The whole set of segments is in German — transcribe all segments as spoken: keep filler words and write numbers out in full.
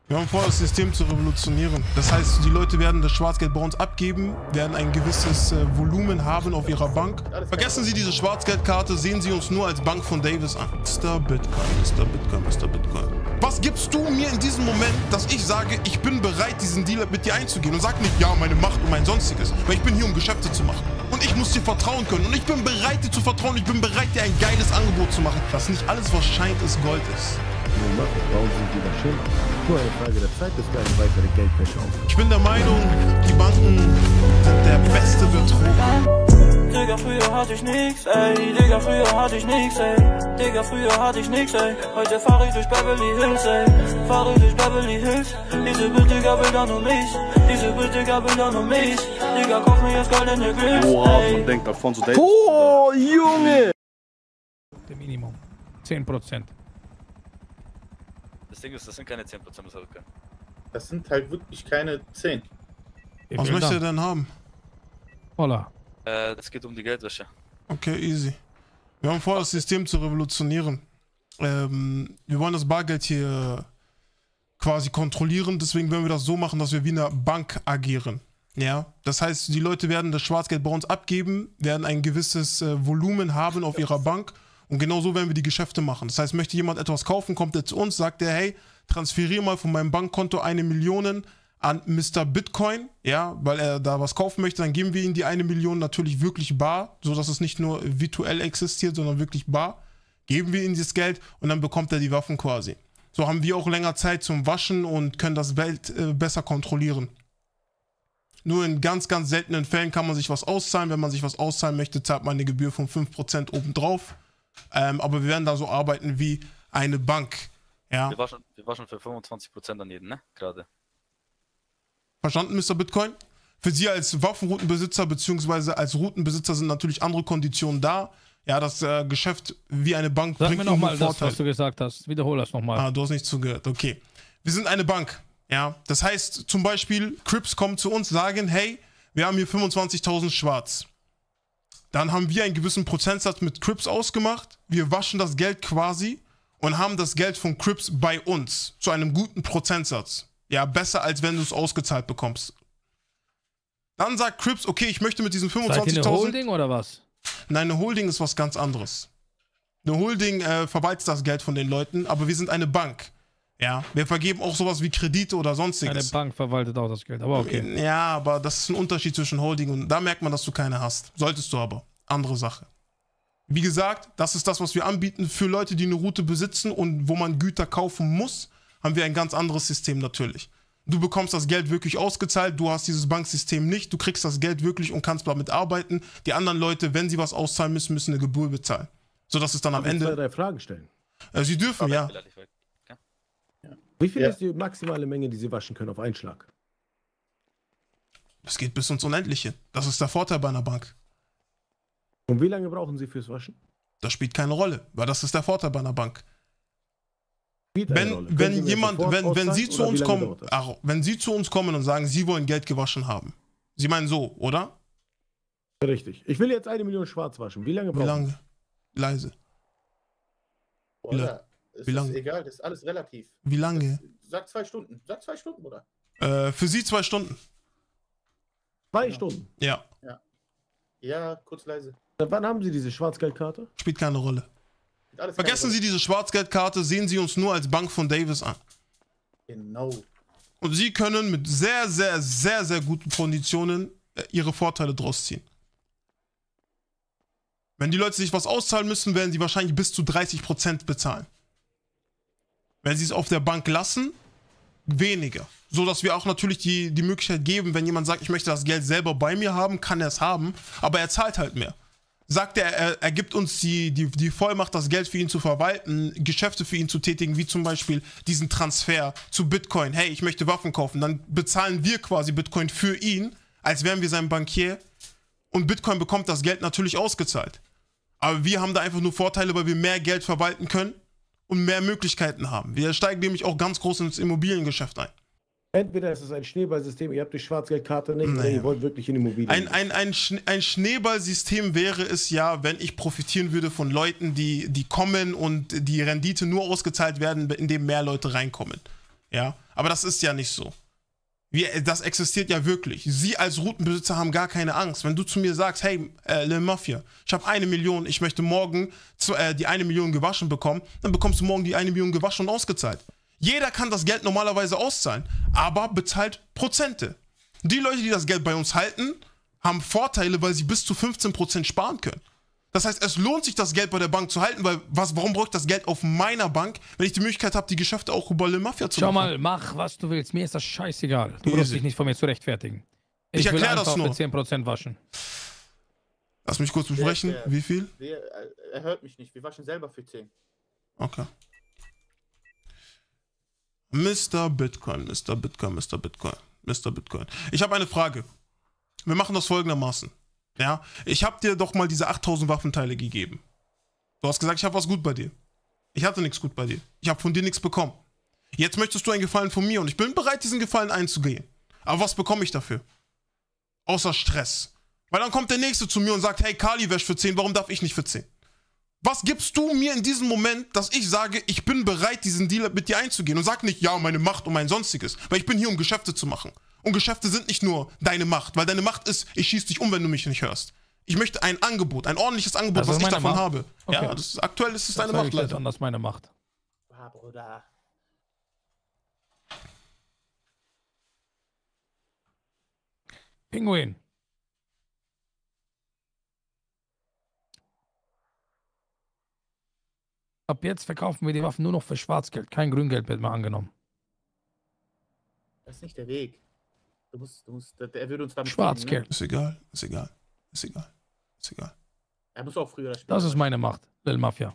Wir haben vor, das System zu revolutionieren. Das heißt, die Leute werden das Schwarzgeld bei uns abgeben, werden ein gewisses äh, Volumen haben auf ihrer Bank. Vergessen Sie diese Schwarzgeldkarte, sehen Sie uns nur als Bank von Davis an. Mister Bitcoin, Mister Bitcoin, Mister Bitcoin. Was gibst du mir in diesem Moment, dass ich sage, ich bin bereit, diesen Deal mit dir einzugehen? Und sag nicht, ja, meine Macht und mein Sonstiges. Weil ich bin hier, um Geschäfte zu machen. Und ich muss dir vertrauen können. Und ich bin bereit, dir zu vertrauen. Ich bin bereit, dir ein geiles Angebot zu machen. Dass nicht alles, was scheint, ist Gold ist. Bauen Sie die Maschinen. Nur eine Frage der Zeit, bis wir eine weitere Geldwäsche auf. Ich bin der Meinung, die Banken sind der beste Betrug. Digga, früher hatte ich nix, ey. Digga, früher hatte ich nix, ey. Digga, früher hatte ich nix, ey. Heute fahre ich durch Beverly Hills, ey. Fahre ich durch Beverly Hills. Diese Bittiger will dann um mich. Diese Bittiger will dann um mich. Digga, kauf mir jetzt goldene Grills, Boah, man denkt Alfonso Davis. Oh, Junge! Der Minimum. zehn Prozent. Das Ding ist, das sind keine zehn Prozent, muss er Das sind halt wirklich keine zehn. Was möchte er denn haben? Holla. Äh, das geht um die Geldwäsche. Okay, easy. Wir haben vor, das System zu revolutionieren. Ähm, wir wollen das Bargeld hier quasi kontrollieren, deswegen werden wir das so machen, dass wir wie eine Bank agieren. Ja, das heißt, die Leute werden das Schwarzgeld bei uns abgeben, werden ein gewisses äh, Volumen haben auf ihrer Bank. Und genau so werden wir die Geschäfte machen. Das heißt, möchte jemand etwas kaufen, kommt er zu uns, sagt er, hey, transferiere mal von meinem Bankkonto eine Million an Mister Bitcoin, ja, weil er da was kaufen möchte, dann geben wir ihm die eine Million natürlich wirklich bar, sodass es nicht nur virtuell existiert, sondern wirklich bar. Geben wir ihm das Geld und dann bekommt er die Waffen quasi. So haben wir auch länger Zeit zum Waschen und können das Geld äh, besser kontrollieren. Nur in ganz, ganz seltenen Fällen kann man sich was auszahlen. Wenn man sich was auszahlen möchte, zahlt man eine Gebühr von fünf Prozent obendrauf. Ähm, aber wir werden da so arbeiten wie eine Bank. Ja. Wir waschen, wir waschen für fünfundzwanzig Prozent an jeden, ne? Gerade. Verstanden, Mister Bitcoin? Für Sie als Waffenroutenbesitzer bzw. als Routenbesitzer sind natürlich andere Konditionen da. Ja, das äh, Geschäft wie eine Bank Sag bringt mir nochmal das, Vorteil. was du gesagt hast. Wiederhol das nochmal. Ah, du hast nicht zugehört. Okay. Wir sind eine Bank. Ja, das heißt zum Beispiel, Crips kommen zu uns, sagen, hey, wir haben hier fünfundzwanzigtausend schwarz. Dann haben wir einen gewissen Prozentsatz mit Crips ausgemacht. Wir waschen das Geld quasi und haben das Geld von Crips bei uns zu einem guten Prozentsatz. Ja, besser als wenn du es ausgezahlt bekommst. Dann sagt Crips, okay, ich möchte mit diesen fünfundzwanzigtausend... Seid ihr eine Holding oder was? Nein, eine Holding ist was ganz anderes. Eine Holding äh, verwaltet das Geld von den Leuten, aber wir sind eine Bank. Ja, wir vergeben auch sowas wie Kredite oder sonstiges. Eine Bank verwaltet auch das Geld, aber okay. Ja, aber das ist ein Unterschied zwischen Holding und da merkt man, dass du keine hast. Solltest du aber. Andere Sache. Wie gesagt, das ist das, was wir anbieten für Leute, die eine Route besitzen und wo man Güter kaufen muss, haben wir ein ganz anderes System natürlich. Du bekommst das Geld wirklich ausgezahlt, du hast dieses Banksystem nicht, du kriegst das Geld wirklich und kannst damit arbeiten. Die anderen Leute, wenn sie was auszahlen müssen, müssen eine Gebühr bezahlen. Sodass es dann am Ende... zwei, drei Fragen stellen. Äh, sie dürfen, ja. Wie viel Ja. ist die maximale Menge, die Sie waschen können auf einen Schlag? Es geht bis ins Unendliche. Das ist der Vorteil bei einer Bank. Und wie lange brauchen Sie fürs Waschen? Das spielt keine Rolle, weil das ist der Vorteil bei einer Bank. Spielt eine Wenn, Rolle. Können Sie wenn mir jemand, sofort wenn, wenn auszahlen Sie zu oder uns wie lange kommen, dauert das? ach, wenn Sie zu uns kommen und sagen, Sie wollen Geld gewaschen haben. Sie meinen so, oder? Richtig. Ich will jetzt eine Million schwarz waschen. Wie lange Wie brauchen lange? Leise. Oder? Ist Wie lange? das egal, das ist alles relativ. Wie lange? Sag zwei Stunden. Sag zwei Stunden, oder? Äh, für Sie zwei Stunden. Zwei Ja. Stunden. Ja, Ja, kurz leise. Seit wann haben Sie diese Schwarzgeldkarte? spielt keine Rolle. Alles Vergessen Sie diese Schwarzgeldkarte, sehen Sie uns nur als Bank von Davis an. Genau. Und Sie können mit sehr, sehr, sehr, sehr guten Konditionen äh, Ihre Vorteile draus ziehen. Wenn die Leute sich was auszahlen müssen, werden sie wahrscheinlich bis zu dreißig Prozent bezahlen. Wenn sie es auf der Bank lassen, weniger. So dass wir auch natürlich die, die Möglichkeit geben, wenn jemand sagt, ich möchte das Geld selber bei mir haben, kann er es haben, aber er zahlt halt mehr. Sagt er, er, er gibt uns die, die, die Vollmacht, das Geld für ihn zu verwalten, Geschäfte für ihn zu tätigen, wie zum Beispiel diesen Transfer zu Bitcoin. Hey, ich möchte Waffen kaufen. Dann bezahlen wir quasi Bitcoin für ihn, als wären wir sein Bankier. Und Bitcoin bekommt das Geld natürlich ausgezahlt. Aber wir haben da einfach nur Vorteile, weil wir mehr Geld verwalten können und mehr Möglichkeiten haben. Wir steigen nämlich auch ganz groß ins Immobiliengeschäft ein. Entweder ist es ein Schneeballsystem, ihr habt die Schwarzgeldkarte nicht, oder Naja. ihr wollt wirklich in Immobilien. Ein, ein, ein, Schne ein Schneeballsystem wäre es ja, wenn ich profitieren würde von Leuten, die, die kommen und die Rendite nur ausgezahlt werden, indem mehr Leute reinkommen. Ja, aber das ist ja nicht so. Wir, das existiert ja wirklich. Sie als Routenbesitzer haben gar keine Angst. Wenn du zu mir sagst, hey, äh, Le Mafia, ich habe eine Million, ich möchte morgen zu, äh, die eine Million gewaschen bekommen, dann bekommst du morgen die eine Million gewaschen und ausgezahlt. Jeder kann das Geld normalerweise auszahlen, aber bezahlt Prozente. Die Leute, die das Geld bei uns halten, haben Vorteile, weil sie bis zu fünfzehn Prozent sparen können. Das heißt, es lohnt sich, das Geld bei der Bank zu halten, weil was, warum brauche ich das Geld auf meiner Bank, wenn ich die Möglichkeit habe, die Geschäfte auch über Le Mafia zu Schau machen? mal, mach, was du willst. Mir ist das scheißegal. Du brauchst dich nicht von mir zu rechtfertigen. Ich, ich will erkläre das nur. Für zehn Prozent waschen. Lass mich kurz besprechen. Der- der- Wie viel? Wir, äh, er hört mich nicht. Wir waschen selber für zehn. Okay. Mister Bitcoin, Mister Bitcoin, Mister Bitcoin, Mister Bitcoin. Ich habe eine Frage. Wir machen das folgendermaßen. Ja, ich habe dir doch mal diese achttausend Waffenteile gegeben. Du hast gesagt, ich habe was gut bei dir. Ich hatte nichts gut bei dir. Ich habe von dir nichts bekommen. Jetzt möchtest du einen Gefallen von mir und ich bin bereit, diesen Gefallen einzugehen. Aber was bekomme ich dafür? Außer Stress. Weil dann kommt der Nächste zu mir und sagt, hey, Kali wäscht für zehn, warum darf ich nicht für zehn? Was gibst du mir in diesem Moment, dass ich sage, ich bin bereit, diesen Deal mit dir einzugehen? Und sag nicht, ja, meine Macht und mein Sonstiges. Weil ich bin hier, um Geschäfte zu machen. Und Geschäfte sind nicht nur deine Macht, weil deine Macht ist, ich schieß dich um, wenn du mich nicht hörst. Ich möchte ein Angebot, ein ordentliches Angebot, Das was ist ich meine davon Macht. habe. Okay. Ja, das ist, aktuell ist es Das deine zeige Macht, ich dir jetzt leider. an, das ist meine Macht. Ah, Bruder. Pinguin. Ab jetzt verkaufen wir die Waffen nur noch für Schwarzgeld. Kein Grüngeld wird mehr angenommen. Das ist nicht der Weg. Du musst, du musst, der, er würde uns damit Schwarzgeld. Ist egal, ist egal, ist egal, ist egal. kriegen, ne? Er muss auch früher oder später. Das ist meine Macht, Lil Mafia.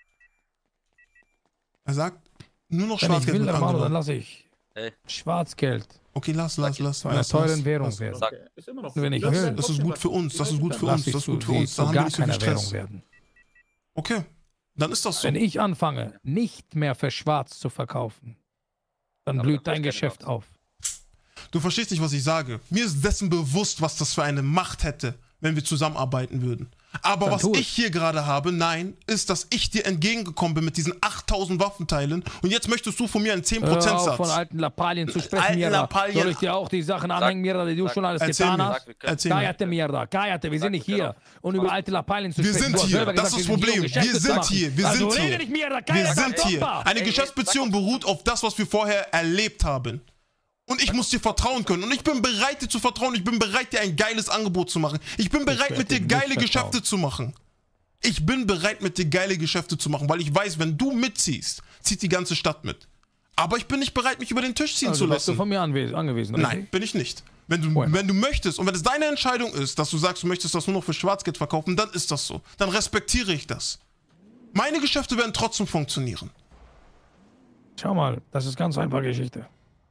Er sagt, nur noch Wenn ich Schwarzgeld will, wird Hermano, dann angenommen. lasse ich Ey. Schwarzgeld Okay, lass, lass, lass. zu einer lass, teuren lass. Währung lass. werden. Sag, Okay, ist immer noch Wenn ich das will. Das ist gut für uns, das ist gut für Lass uns, ich das ist zu, gut für die uns. zu Dann haben wir gar nicht so viel keiner Währung Stress. werden. Okay, dann ist das so. Wenn ich anfange, nicht mehr für schwarz zu verkaufen, dann Aber blüht dann dein möchte ich Geschäft gerne auf. Du verstehst nicht, was ich sage. Mir ist dessen bewusst, was das für eine Macht hätte, wenn wir zusammenarbeiten würden. Aber Dann was tu es. ich hier gerade habe, nein, ist, dass ich dir entgegengekommen bin mit diesen achttausend Waffenteilen und jetzt möchtest du von mir einen Hör auf, zehn-Prozent-Satz. von alten Lappalien zu sprechen, Alten Mira. Lappalien. Soll ich dir auch die Sachen anhängen, Mira, die du sag, schon alles erzähl getan mir. hast? Sag, wir können- Erzähl mir. Kajate, Mira, Kajate, wir sind nicht hier, um über alte Lappalien zu Wir sprechen. sind Du hast hier, selber das gesagt, ist wir das sind hier, um Problem. Wir Geschäfte zu sind machen. hier, wir also sind rede hier. nicht, Mira, Wir Kajate, sind hier. Bomba. Eine Ey, Geschäftsbeziehung sag mal. beruht auf das, was wir vorher erlebt haben. Und ich muss dir vertrauen können. Und ich bin bereit, dir zu vertrauen. Ich bin bereit, dir ein geiles Angebot zu machen. Ich bin bereit, werd mit dir dir geile nicht Geschäfte vertrauen. zu machen. Ich bin bereit, mit dir geile Geschäfte zu machen, weil ich weiß, wenn du mitziehst, zieht die ganze Stadt mit. Aber ich bin nicht bereit, mich über den Tisch ziehen Also zu bist du lassen. von mir anwes- angewiesen, Nein, richtig? bin ich nicht. Wenn du, Bueno. wenn du möchtest und wenn es deine Entscheidung ist, dass du sagst, du möchtest das nur noch für Schwarzgeld verkaufen, dann ist das so. Dann respektiere ich das. Meine Geschäfte werden trotzdem funktionieren. Schau mal, das ist ganz einfache Geschichte.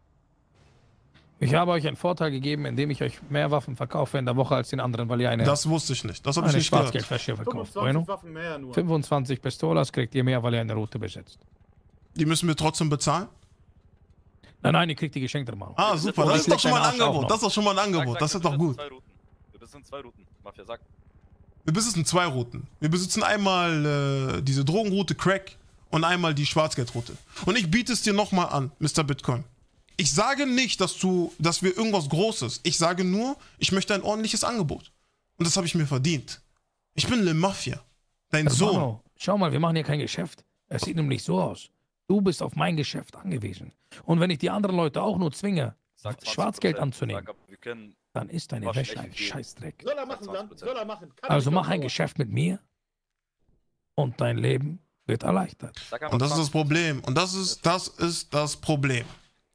Ich habe euch einen Vorteil gegeben, indem ich euch mehr Waffen verkaufe in der Woche als den anderen, weil ihr eine, Das wusste ich nicht. Das habe ich eine nicht gehört. Schwarzgeldfläche verkauft. fünfundzwanzig Bueno? Waffen mehr nur. fünfundzwanzig Pistolas kriegt ihr mehr, weil ihr eine Route besetzt. Die müssen wir trotzdem bezahlen? Nein, nein, ihr kriegt die geschenkt, Hermano. Ah, super. Das ist doch schon mal ein Arsch auch Angebot. noch. Das ist doch schon mal ein Sag, Angebot. sag, Das wir ist doch besitzen gut. Zwei Routen. Wir besitzen zwei Routen. Mafia, sag. Wir besitzen zwei Routen. Wir besitzen einmal äh, diese Drogenroute Crack und einmal die Schwarzgeldroute. Und ich biete es dir nochmal an, Mister Bitcoin. Ich sage nicht, dass du, dass wir irgendwas Großes. Ich sage nur, ich möchte ein ordentliches Angebot. Und das habe ich mir verdient. Ich bin Le Mafia. Dein Sohn. Hermano, schau mal, wir machen hier kein Geschäft. Es sieht nämlich so aus. Du bist auf mein Geschäft angewiesen. Und wenn ich die anderen Leute auch nur zwinge, Sag zwanzig Schwarzgeld Prozent. anzunehmen, Sag, aber wir können. dann ist deine Mach Wäsche echt ein viel. Scheißdreck. Soll er machen dann? Soll er machen? Kann Also ich mach doch ein nur. Geschäft mit mir und dein Leben wird erleichtert. Sag einfach Und das ist das zwanzig. Problem. Und das ist, das ist das Problem.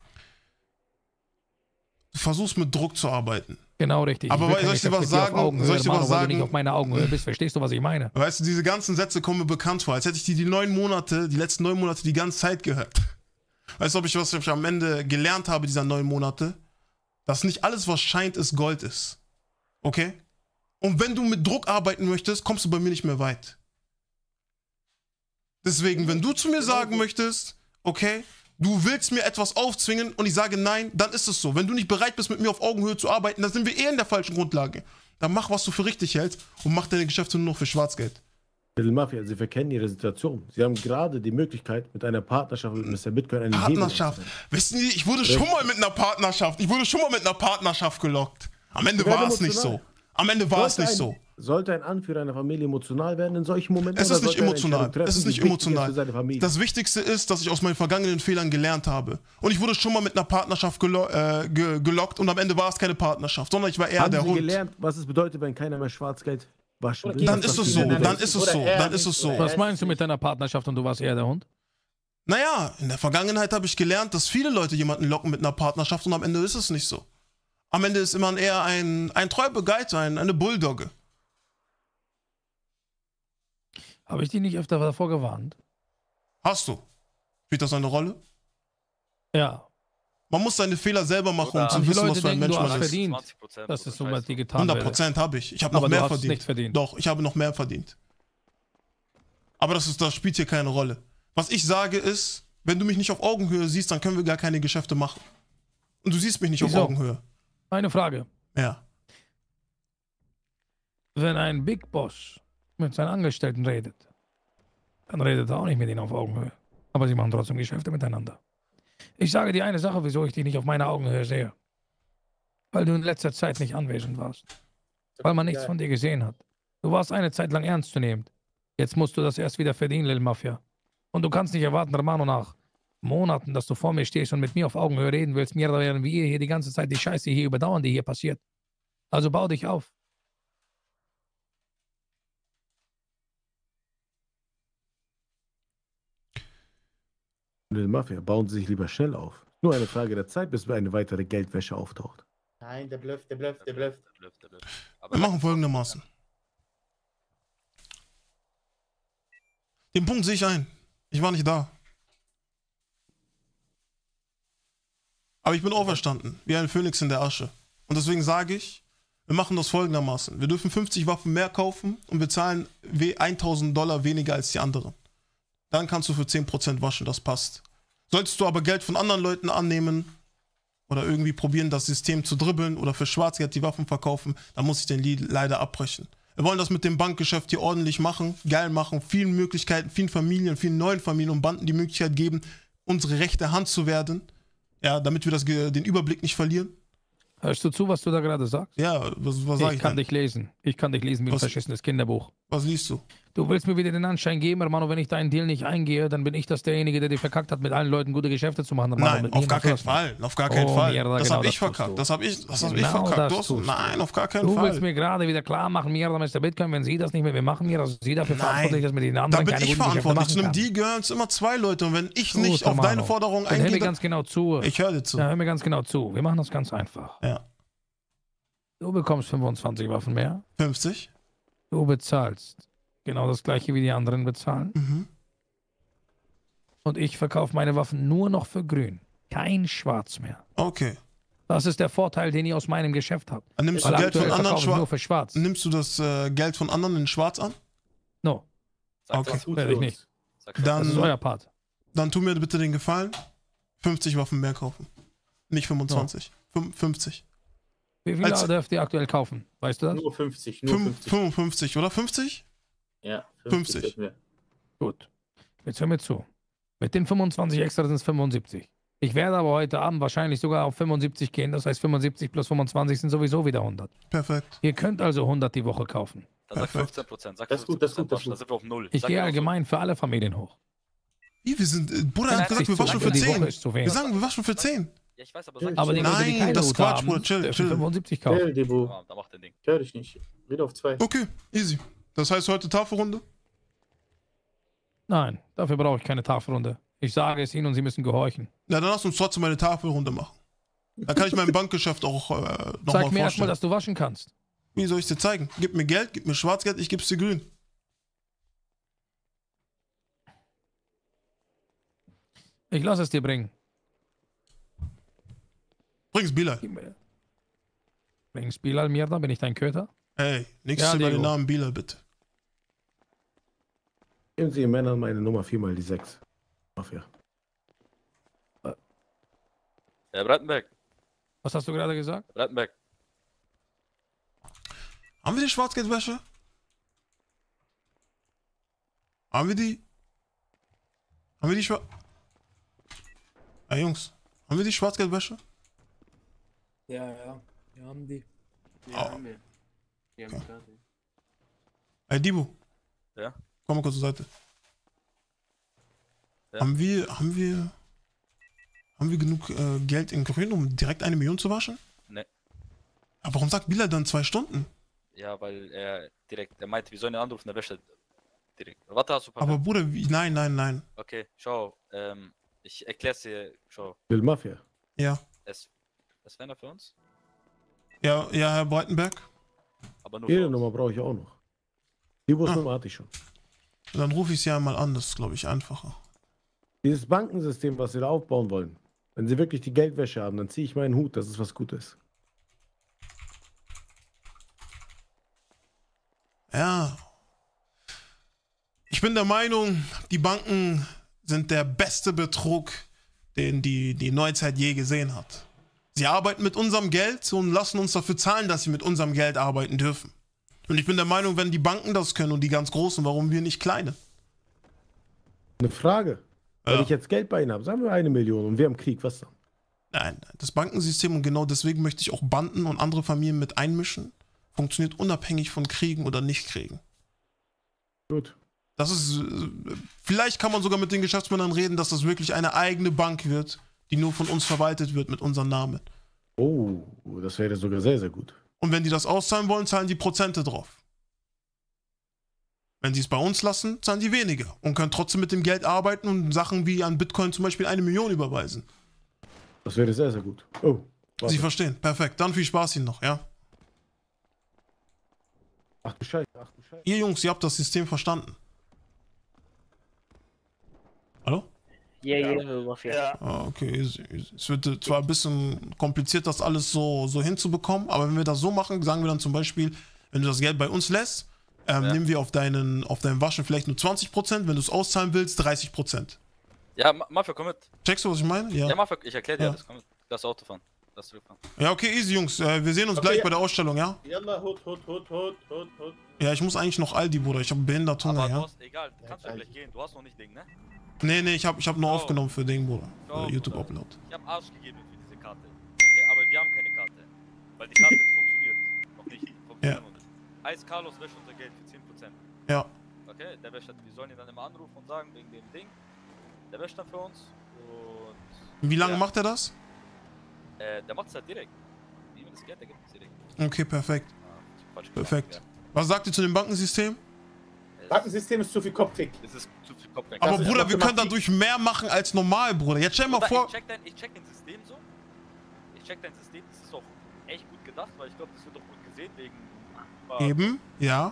Du versuchst mit Druck zu arbeiten. Genau richtig. Aber will soll kein ich dir Geschäft was mit dir auf sagen? Augenhöhe, Soll ich dir Hermano, was weil du nicht sagen? auf meiner Augenhöhe bist. Verstehst du, was ich meine? Weißt du, diese ganzen Sätze kommen mir bekannt vor, als hätte ich die die neun Monate, die letzten neun Monate die ganze Zeit gehört. Weißt du, ob ich was ich am Ende gelernt habe dieser neun Monate? Dass nicht alles, was scheint, ist Gold ist. Okay? Und wenn du mit Druck arbeiten möchtest, kommst du bei mir nicht mehr weit. Deswegen, wenn du zu mir sagen möchtest, okay, du willst mir etwas aufzwingen und ich sage nein, dann ist es so. Wenn du nicht bereit bist, mit mir auf Augenhöhe zu arbeiten, dann sind wir eh in der falschen Grundlage. Dann mach, was du für richtig hältst und mach deine Geschäfte nur noch für Schwarzgeld. Little Mafia, Sie verkennen Ihre Situation. Sie haben gerade die Möglichkeit, mit einer Partnerschaft mit Mister Bitcoin einen Hebel Partnerschaft. aufzunehmen. Wissen Sie, ich wurde schon mal mit einer Partnerschaft. Ich wurde schon mal mit einer Partnerschaft gelockt. Am Ende Sie werden war es nicht so. emotional. Am Ende war es Sollte nicht ein, so. Sollte ein Anführer einer Familie emotional werden in solchen Momenten? Es oder ist nicht sollte er eine emotional. Entscheidung treffen, Es ist die nicht wichtig emotional. für seine Familie? Das Wichtigste ist, dass ich aus meinen vergangenen Fehlern gelernt habe. Und ich wurde schon mal mit einer Partnerschaft gelo äh, ge gelockt und am Ende war es keine Partnerschaft, sondern ich war eher Haben der Sie Hund. gelernt, was es bedeutet, wenn keiner mehr Schwarzgeld waschen will? Dann Das, ist was es Sie so, mir dann sagen. ist es so, dann ist es so. Was meinst du mit deiner Partnerschaft und du warst eher der Hund? Naja, in der Vergangenheit habe ich gelernt, dass viele Leute jemanden locken mit einer Partnerschaft und am Ende ist es nicht so. Am Ende ist immer eher ein, ein treuer Begleiter, ein, eine Bulldogge. Habe ich dich nicht öfter davor gewarnt? Hast du? Spielt das eine Rolle? Ja. Man muss seine Fehler selber machen, um Oder zu manche wissen, Leute was für ein denken, Mensch du man hast ist. verdient. zwanzig Prozent Das oder ist so, Scheiße. was die getan hundert wird. Prozent habe ich. Ich habe noch Aber mehr du hast verdient. nicht verdient. Doch, ich habe noch mehr verdient. Aber das, ist, das spielt hier keine Rolle. Was ich sage ist, wenn du mich nicht auf Augenhöhe siehst, dann können wir gar keine Geschäfte machen. Und du siehst mich nicht Wieso? auf Augenhöhe. Eine Frage. Ja. Wenn ein Big Boss mit seinen Angestellten redet, dann redet er auch nicht mit ihnen auf Augenhöhe. Aber sie machen trotzdem Geschäfte miteinander. Ich sage dir eine Sache, wieso ich dich nicht auf meiner Augenhöhe sehe. Weil du in letzter Zeit nicht anwesend warst. Weil man nichts von dir gesehen hat. Du warst eine Zeit lang ernstzunehmend. Jetzt musst du das erst wieder verdienen, Lil Mafia. Und du kannst nicht erwarten, Romano, nach Monaten, dass du vor mir stehst und mit mir auf Augenhöhe reden willst, mir während wir hier die ganze Zeit die Scheiße hier überdauern, die hier passiert. Also bau dich auf. Little Mafia, bauen Sie sich lieber schnell auf. Nur eine Frage der Zeit, bis eine weitere Geldwäsche auftaucht. Nein, der blufft, der blufft, der blufft. Der blufft, der blufft. Aber Wir machen folgendermaßen. Den Punkt sehe ich ein. Ich war nicht da. Aber ich bin auferstanden, wie ein Phönix in der Asche. Und deswegen sage ich, wir machen das folgendermaßen. Wir dürfen fünfzig Waffen mehr kaufen und wir zahlen tausend Dollar weniger als die anderen. Dann kannst du für zehn Prozent waschen, das passt. Solltest du aber Geld von anderen Leuten annehmen oder irgendwie probieren, das System zu dribbeln oder für Schwarzgeld die Waffen verkaufen, dann muss ich den Lied leider abbrechen. Wir wollen das mit dem Bankgeschäft hier ordentlich machen, geil machen, vielen Möglichkeiten, vielen Familien, vielen neuen Familien und Banden die Möglichkeit geben, unsere rechte Hand zu werden, ja, damit wir das, den Überblick nicht verlieren. Hörst du zu, was du da gerade sagst? Ja, was, was sag Ich ich kann denn? dich lesen. Ich kann dich lesen wie ein Was- verschissenes Kinderbuch. Was liest du? Du willst mir wieder den Anschein geben, Romano, wenn ich deinen Deal nicht eingehe, dann bin ich das derjenige, der dir verkackt hat, mit allen Leuten gute Geschäfte zu machen. Romano, Nein, mit auf mir gar machst du keinen das Fall. Auf gar keinen Oh, Fall. Mierda, Das genau habe ich das tust verkackt. du. Das habe ich, das hab ich Genau verkackt. das Du hast, tust du. nein, auf gar keinen Du Fall. willst mir gerade wieder klar machen, Mierda, Mister Bitcoin, wenn sie das nicht mehr, wir machen mir, dass sie dafür verantwortlich, dass mit den Da anderen bin keine ich guten Geschäfte verantwortlich. Zu machen einem kann. Deal gehören es immer zwei Leute. Und wenn ich Gut, nicht auf Romano. deine Forderung Dann hör mir eingehe, ganz dann, genau zu. ich höre dir zu. Ja, hör mir ganz genau zu. Wir machen das ganz einfach. Ja. Du bekommst fünfundzwanzig Waffen mehr. fünfzig. Du bezahlst genau das gleiche wie die anderen bezahlen. Mhm. Und ich verkaufe meine Waffen nur noch für grün. Kein Schwarz mehr. Okay. Das ist der Vorteil, den ihr aus meinem Geschäft habt. Dann nimmst du Weil Geld aktuell von anderen verkaufe ich nur Schwarz. für Schwarz. Nimmst du das äh, Geld von anderen in Schwarz an? No, Sag Okay. das gut werde für ich uns. nicht. Sag das. Dann- Das ist euer Part. Dann tu mir bitte den Gefallen. fünfzig Waffen mehr kaufen. Nicht fünfundzwanzig. Fün- fünfzig. Wie viele Als- dürft ihr aktuell kaufen? Weißt du das? Nur fünfzig, nur Fünf- fünfzig. fünfundfünfzig oder fünfzig? Ja, fünfzig. dürfen wir. Gut. Jetzt hör mir zu. Mit den fünfundzwanzig extra sind es fünfundsiebzig. Ich werde aber heute Abend wahrscheinlich sogar auf fünfundsiebzig gehen. Das heißt, fünfundsiebzig plus fünfundzwanzig sind sowieso wieder hundert. Perfekt. Ihr könnt also hundert die Woche kaufen. Dann sag Perfekt. fünfzehn Prozent. Sag Das ist gut, das ist gut, das ist Dann sind wir auf null. Ich Sag gehe genau so. allgemein für alle Familien hoch. Wie, wir sind, äh, Bruder Nein, hat gesagt, wir zu waschen lang, für die Woche zehn. ist zu wenig. Wir sagen, wir waschen für zehn. Ja, ich weiß, aber sag Aber die nicht so. Leute, die Nein, keine das ist Route Quatsch, haben, Bruder, chill, dürfen chill. fünfundsiebzig kaufen. Chill, Debo. Ja, da macht den Ding. Ich höre dich nicht. Wieder auf zwei. Okay, easy. Das heißt heute Tafelrunde? Nein, dafür brauche ich keine Tafelrunde. Ich sage es ihnen und sie müssen gehorchen. Na, dann lass uns trotzdem eine Tafelrunde machen. Dann kann ich mein Bankgeschäft auch äh, nochmal Zeig mir vorstellen. erstmal, dass du waschen kannst. Wie soll ich dir zeigen? Gib mir Geld, gib mir Schwarzgeld, ich geb's dir grün. Ich lasse es dir bringen. Bring's Bilal. Bring's Bilal Mierda, bin ich dein Köter? Ey, nichts Ja, über den Diego. Namen Bilal, bitte. Geben Sie den Männern meine Nummer vier mal die sechs. Mafia. Ja, Breitenberg. Was hast du gerade gesagt? Breitenberg. Haben wir die Schwarzgeldwäsche? Haben wir die? Haben wir die Schwarz... Ey, Jungs. Haben wir die Schwarzgeldwäsche? Ja, ja. Wir haben die. Die Oh. haben wir. Die haben wir fertig. Ey, Dibu. Ja? Komm mal kurz zur Seite. Ja. Haben wir... Haben wir... Haben wir genug äh, Geld in Grün, um direkt eine Million zu waschen? Ne. Aber warum sagt Bilal dann zwei Stunden? Ja, weil er direkt, er meinte, wir sollen ihn anrufen, der wäscht direkt. Warte, hast du ein paar Aber Minuten? Bruder, wie, nein, nein, nein. Okay, schau, ähm, ich erklär's dir, schau, Lil Mafia. Ja. es, es wäre für uns, Ja, ja, Herr Breitenberg. aber nur für Ihre uns. Nummer brauche ich auch noch. Die Bus Ah. Nummer hatte ich schon. Dann rufe ich sie einmal an, das ist, glaube ich, einfacher. Dieses Bankensystem, was Sie da aufbauen wollen, wenn Sie wirklich die Geldwäsche haben, dann ziehe ich meinen Hut, dass es was Gutes. Ja. Ich bin der Meinung, die Banken sind der beste Betrug, den die, die Neuzeit je gesehen hat. Sie arbeiten mit unserem Geld und lassen uns dafür zahlen, dass sie mit unserem Geld arbeiten dürfen. Und ich bin der Meinung, wenn die Banken das können und die ganz Großen, warum wir nicht kleine? Eine Frage. Wenn Ja. ich jetzt Geld bei Ihnen habe, sagen wir eine Million und wir haben Krieg, was dann? Nein, das Bankensystem, und genau deswegen möchte ich auch Banden und andere Familien mit einmischen, funktioniert unabhängig von Kriegen oder Nicht-Kriegen. Gut. Das ist, äh, vielleicht kann man sogar mit den Geschäftsmännern reden, dass das wirklich eine eigene Bank wird, die nur von uns verwaltet wird mit unserem Namen. Oh, das wäre sogar sehr, sehr gut. Und wenn die das auszahlen wollen, zahlen die Prozente drauf. Wenn sie es bei uns lassen, zahlen die weniger und können trotzdem mit dem Geld arbeiten und Sachen wie an Bitcoin zum Beispiel eine Million überweisen. Das wäre sehr, sehr gut. Oh, warte. Sie verstehen, perfekt. Dann viel Spaß Ihnen noch, ja? Ach du Scheiße, ach du Scheiße. Ihr Jungs, ihr habt das System verstanden. Hallo? Ja, ja, Mafia. Ja. Ah, okay, easy, easy. Es wird äh, zwar ein bisschen kompliziert, das alles so, so hinzubekommen, aber wenn wir das so machen, sagen wir dann zum Beispiel, wenn du das Geld bei uns lässt, ähm, Ja. nehmen wir auf deinen, auf deinen Waschen vielleicht nur zwanzig Prozent, wenn du es auszahlen willst, dreißig Prozent. Ja, Ma- Mafia, komm mit. Checkst du, was ich meine? Ja. Ja, Mafia, ich erklär dir Ja. alles, komm mit. Lass Auto fahren. Lass zurückfahren. Ja, okay, easy, Jungs. Äh, wir sehen uns Okay, gleich ja. bei der Ausstellung, ja? Yalla, Hut, Hut, Hut, Hut, Hut, Hut. Ja, ich muss eigentlich noch Aldi, Bruder. Ich habe Behindertung, Aber du ja? hast, egal, du kannst ja gleich gehen, du hast noch nicht Ding, ne? Nee, nee, ich habe ich hab nur Oh. aufgenommen für den, Bruder. Oh, Für YouTube Bruder. Upload. Ich hab Arsch gegeben für diese Karte. Okay, aber wir haben keine Karte. Weil die Karte nicht funktioniert. Noch nicht. Funktioniert Ja. noch nicht. Heißt, Carlos wäscht unser Geld für zehn Prozent. Ja. Okay, der wäscht, wir sollen ihn dann immer anrufen und sagen, wegen dem Ding. Der wäscht dann für uns. Und Wie lange Ja. macht er das? äh, der macht es halt direkt. Wie man das Geld, der gibt es direkt. Okay, perfekt. Ah, ich hab falsch Perfekt. gesagt, Was sagt ihr zu dem Bankensystem? ja. Bankensystem ist zu viel kopfig. Es ist zu viel Kopf weg. Aber ist Bruder, wir können Mathematik. dadurch mehr machen als normal, Bruder. Jetzt stell mal Bruder, vor. Ich check, dein, ich check dein System so. Ich check dein System, das ist auch echt gut gedacht, weil ich glaube, das wird doch gut gesehen wegen. Eben, ja.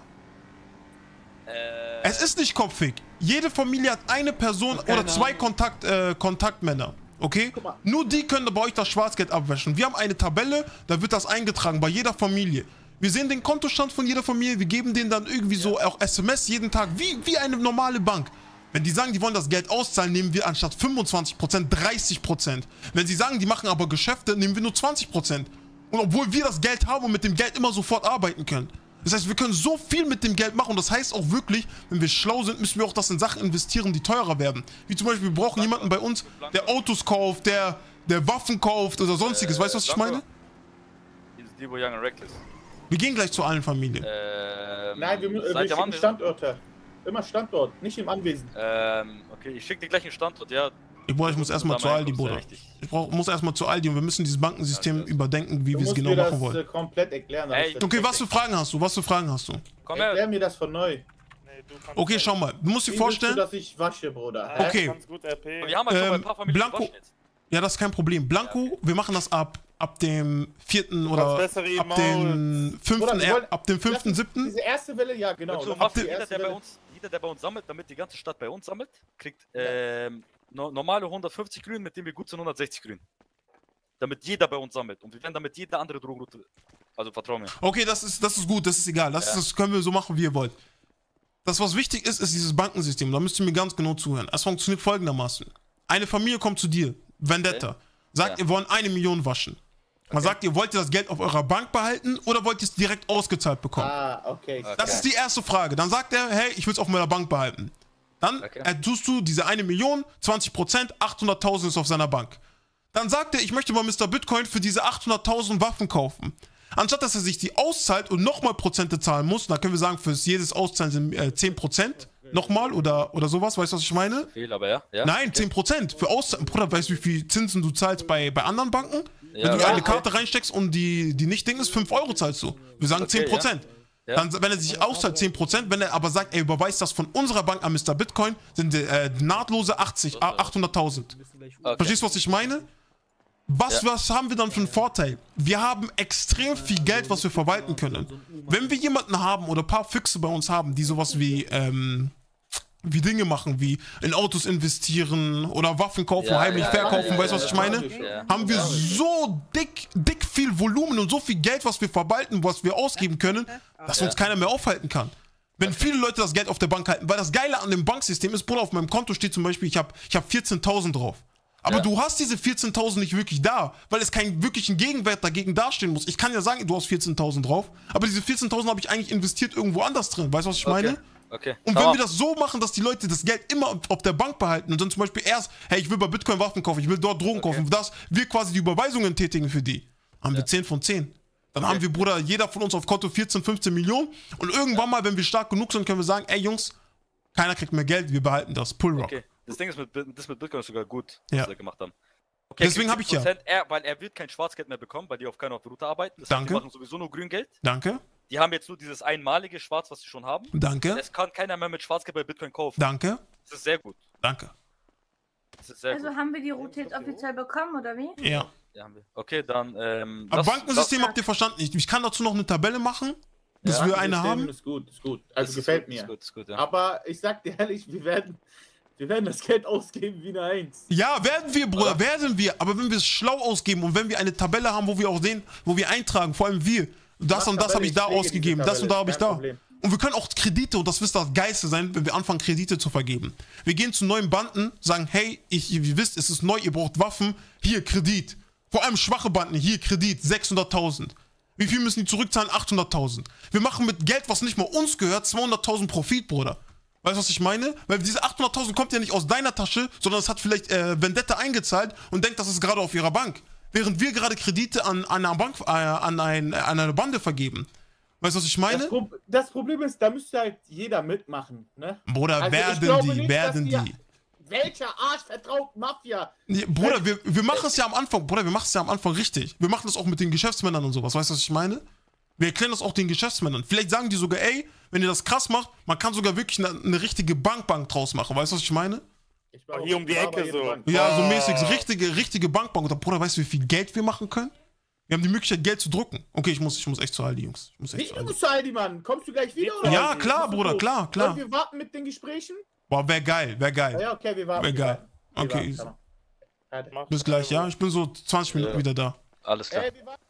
Äh, Es ist nicht kopfig. Jede Familie hat eine Person Keine oder zwei Ahnung. Kontakt, äh, Kontaktmänner. Okay? Guck mal. Nur die können bei euch das Schwarzgeld abwäschen. Wir haben eine Tabelle, da wird das eingetragen bei jeder Familie. Wir sehen den Kontostand von jeder Familie, wir geben denen dann irgendwie so auch S M S jeden Tag, wie, wie eine normale Bank. Wenn die sagen, die wollen das Geld auszahlen, nehmen wir anstatt fünfundzwanzig Prozent dreißig Prozent. Wenn sie sagen, die machen aber Geschäfte, nehmen wir nur zwanzig Prozent. Und obwohl wir das Geld haben und mit dem Geld immer sofort arbeiten können. Das heißt, wir können so viel mit dem Geld machen. Und das heißt auch wirklich, wenn wir schlau sind, müssen wir auch das in Sachen investieren, die teurer werden. Wie zum Beispiel, wir brauchen jemanden bei uns, der Autos kauft, der, der Waffen kauft oder sonstiges. Weißt du, was ich meine? Dieses Debo Young and Reckless. Wir gehen gleich zu allen Familien. Ähm, Nein, wir, mü- äh, seid wir ihr schicken Mann? Standorte. Immer Standort, nicht im Anwesen. Ähm, okay, ich schicke dir gleich einen Standort, ja. Ich, Bruder, ich muss erstmal zu Aldi, Bruder. Richtig. Ich brauch, muss erstmal zu Aldi und wir müssen dieses Bankensystem Ja, das- überdenken, wie Du wir es musst genau mir machen das wollen. äh, komplett erklären. Ey, damit das Okay, was perfekt- für Fragen hast du? Was für Fragen hast du? Komm Erklär her. mir das von neu. Nee, du kannst Okay, halt- schau mal. Du musst dir Wie willst du, vorstellen, dass ich wasche, Bruder? Ja, Hä? Okay. Du kannst gut R P. Wir haben halt schon bei Ähm, ein paar Familien Blanco- gewaschen jetzt. ja, das ist kein Problem. Blanco, wir machen das ab, ab dem vierten kannst oder bessere ab Emotes. dem fünften, Bruder, wir er- wollen- ab dem fünften, Lass- siebten. Diese erste Welle, ja, genau. Also, Lass Mafia, die jeder, erste der bei Welle- uns, jeder, der bei uns sammelt, damit die ganze Stadt bei uns sammelt, kriegt ähm, no, normale hundertfünfzig Grün, mit dem wir gut sind, hundertsechzig Grün. Damit jeder bei uns sammelt. Und wir werden damit jede andere Drogenroute. Also vertrau mir. Okay, das ist, das ist gut, das ist egal. Das, Ja. ist, das können wir so machen, wie ihr wollt. Das, was wichtig ist, ist dieses Bankensystem. Da müsst ihr mir ganz genau zuhören. Es funktioniert folgendermaßen. Eine Familie kommt zu dir, Vendetta, sagt, Ja. ihr wollt eine Million waschen. Man sagt, ihr wollt ihr das Geld auf eurer Bank behalten oder wollt ihr es direkt ausgezahlt bekommen? Ah, okay. Okay. Das ist die erste Frage. Dann sagt er, hey, ich will es auf meiner Bank behalten. Dann Okay. äh, tust du diese eine Million, zwanzig Prozent, achthunderttausend ist auf seiner Bank. Dann sagt er, ich möchte bei Mister Bitcoin für diese achthunderttausend Waffen kaufen. Anstatt dass er sich die auszahlt und nochmal Prozente zahlen muss, dann können wir sagen, für jedes Auszahlen sind äh, zehn Prozent nochmal oder, oder sowas, weißt du, was ich meine? Viel, aber ja. ja. Nein, zehn Prozent. Für Auszahlen, Bruder, weißt du, wie viel Zinsen du zahlst bei, bei anderen Banken? Ja, Wenn du ja. eine Karte reinsteckst und die, die nicht Ding ist, fünf Euro zahlst du. Wir sagen Okay, zehn Prozent. ja. Ja. Dann, wenn er sich auszahlt, zehn Prozent, wenn er aber sagt, er überweist das von unserer Bank an Mister Bitcoin, sind äh, nahtlose achtzig, achthunderttausend. Okay. Verstehst du, was ich meine? Was, Ja. was haben wir dann für einen Vorteil? Wir haben extrem viel Geld, was wir verwalten können. Wenn wir jemanden haben oder ein paar Füchse bei uns haben, die sowas wie, ähm, wie Dinge machen, wie in Autos investieren oder Waffen kaufen, Ja, heimlich ja, verkaufen, ja, weißt du, ja, was ich ja, meine? ja. Haben wir so dick, dick viel Volumen und so viel Geld, was wir verwalten, was wir ausgeben können, dass uns keiner mehr aufhalten kann. Wenn viele Leute das Geld auf der Bank halten, weil das Geile an dem Banksystem ist, Bruder, auf meinem Konto steht zum Beispiel, ich habe ich hab vierzehntausend drauf. Aber Ja. du hast diese vierzehntausend nicht wirklich da, weil es keinen wirklichen Gegenwert dagegen dastehen muss. Ich kann ja sagen, du hast vierzehntausend drauf, aber diese vierzehntausend habe ich eigentlich investiert irgendwo anders drin. Weißt du, was ich meine? Okay. Okay. Und Tamam. wenn wir das so machen, dass die Leute das Geld immer auf der Bank behalten und dann zum Beispiel erst, hey, ich will bei Bitcoin Waffen kaufen, ich will dort Drogen Okay. kaufen, das, wir quasi die Überweisungen tätigen für die, haben wir zehn von zehn. Dann Okay. haben wir, Bruder, jeder von uns auf Konto vierzehn, fünfzehn Millionen und irgendwann mal, wenn wir stark genug sind, können wir sagen, ey Jungs, keiner kriegt mehr Geld, wir behalten das. Pull Rock. Okay. Das Ding ist mit, Bit- das mit Bitcoin ist sogar gut, Ja. was wir gemacht haben. Okay, Deswegen hab ich ja- fünfzig Prozent, Er, weil er wird kein Schwarzgeld mehr bekommen, weil die auf keiner Route arbeiten. Das heißt, Danke. die machen sowieso nur Grüngeld. Danke, Die haben jetzt nur dieses einmalige Schwarz, was sie schon haben. danke, Es kann keiner mehr mit Schwarzgeld bei Bitcoin kaufen. danke, Das ist sehr gut. danke. Das ist sehr Also gut. haben wir die Route jetzt offiziell bekommen, oder wie? Ja. Ja, haben wir. Okay, dann. Ähm, Aber lass- Bankensystem habt ihr verstanden. Ich, ich kann dazu noch eine Tabelle machen, bis Ja, wir eine System haben. Ist gut, ist gut. lass- Also ist gefällt gut, mir. Ist gut, ist gut, ja. Aber ich sag dir ehrlich, wir werden, wir werden das Geld ausgeben wie eine Eins. Ja, werden wir, Bruder, Oder? werden wir. Aber wenn wir es schlau ausgeben und wenn wir eine Tabelle haben, wo wir auch sehen, wo wir eintragen, vor allem wir, das Mach und das Tabelle, habe ich da pflege ausgegeben, diese das und da habe ich Tabelle, da. kein Problem. Und wir können auch Kredite, und das wird das Geilste sein, wenn wir anfangen, Kredite zu vergeben. Wir gehen zu neuen Banden, sagen, hey, ich, ihr wisst, es ist neu, ihr braucht Waffen, hier Kredit. Vor allem schwache Banden, hier Kredit, sechshunderttausend. Wie viel müssen die zurückzahlen? achthunderttausend. Wir machen mit Geld, was nicht mal uns gehört, zweihunderttausend Profit, Bruder. Weißt du, was ich meine? Weil diese achthunderttausend kommt ja nicht aus deiner Tasche, sondern es hat vielleicht äh, Vendetta eingezahlt und denkt, das ist gerade auf ihrer Bank. Während wir gerade Kredite an, an, einer Bank, äh, an, ein, an eine Bande vergeben. Weißt du, was ich meine? Das, Pro das Problem ist, da müsste halt jeder mitmachen, ne? Bruder, Also ich werden glaube die, nicht, werden dass die. Welcher Arsch vertraut Mafia? Nee, Bruder, wir, wir machen es ja am Anfang, Bruder, wir machen es ja am Anfang richtig. Wir machen das auch mit den Geschäftsmännern und sowas, weißt du, was ich meine? Wir erklären das auch den Geschäftsmännern. Vielleicht sagen die sogar, ey, wenn ihr das krass macht, man kann sogar wirklich eine, eine richtige Bankbank draus machen, weißt du, was ich meine? Ich war Hier um die ich war bei Ecke jeder so. Bank. Ja, so Ah. mäßig, so richtige, richtige Bankbank. Oder Bruder, weißt du, wie viel Geld wir machen können? Wir haben die Möglichkeit, Geld zu drucken. Okay, ich muss, ich muss echt zu Aldi, Jungs. Ich muss echt Wie, zu du Aldi. musst zu Aldi, Mann. Kommst du gleich wieder? Oder Ja, was? klar, Bist du Bruder, doof? klar, klar. Wollen wir warten mit den Gesprächen? Boah, wär geil, wär Ja, geil. ja, okay, wir warten. Wär wir geil. warten. Wir Okay, warten, easy. komm. Warte. Mach Bis gleich, ja? Ich bin so zwanzig Minuten Ja. wieder da. Alles klar. Ey, wir warten.